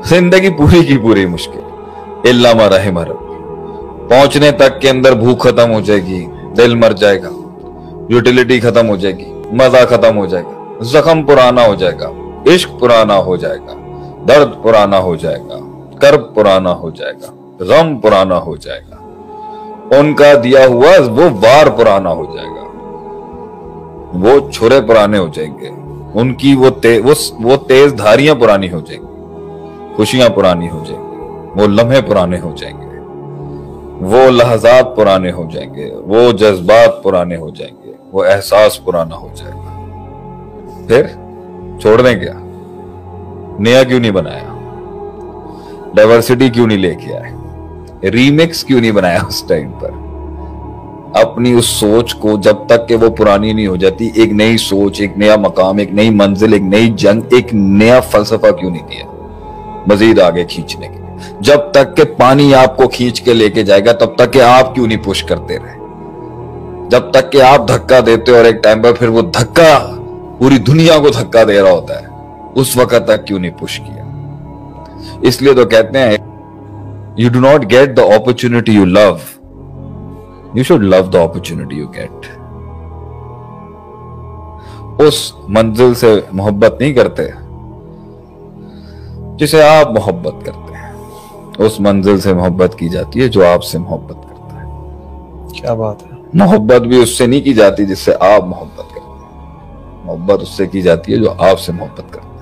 जिंदगी पूरी की पूरी मुश्किल, इल्ला मा रहिम रब। पहुंचने तक के अंदर भूख खत्म हो जाएगी, दिल मर जाएगा, यूटिलिटी खत्म हो जाएगी, मजा खत्म हो जाएगा, जख्म पुराना हो जाएगा, इश्क पुराना हो जाएगा, दर्द पुराना हो जाएगा, कर्ब पुराना हो जाएगा, गम पुराना हो जाएगा, उनका दिया हुआ वो वार पुराना हो जाएगा, वो छुरे पुराने हो जाएंगे, उनकी वो तेज धारियां पुरानी हो जाएंगी, खुशियां पुरानी हो जाएंगी, वो लम्हे पुराने हो जाएंगे, वो लहजात पुराने हो जाएंगे, वो जज्बात पुराने हो जाएंगे, वो एहसास पुराना हो जाएगा। फिर छोड़ दें क्या? नया क्यों नहीं बनाया? डाइवर्सिटी क्यों नहीं लेके आए? रीमिक्स क्यों नहीं बनाया उस टाइम पर? अपनी उस सोच को जब तक कि वो पुरानी नहीं हो जाती, एक नई सोच, एक नया मकाम, एक नई मंजिल, एक नई जंग, एक नया फलसफा क्यों नहीं दिया मजीद आगे खींचने के लिए? जब तक के पानी आपको खींच के लेके जाएगा तब तक के आप क्यों नहीं पुश करते रहे? जब तक के आप धक्का देते और एक टाइम पर फिर वो धक्का पूरी दुनिया को धक्का दे रहा होता है, उस वक्त तक क्यों नहीं पुश किया? इसलिए तो कहते हैं, you do not get the opportunity you love, you should love the opportunity you get. उस मंजिल से मोहब्बत नहीं करते जिसे आप मोहब्बत करते हैं, उस मंजिल से मोहब्बत की जाती है जो आपसे मोहब्बत करता है। क्या बात है। मोहब्बत भी उससे नहीं की जाती जिससे आप मोहब्बत करते हैं, मोहब्बत उससे की जाती है जो आपसे मोहब्बत करता है।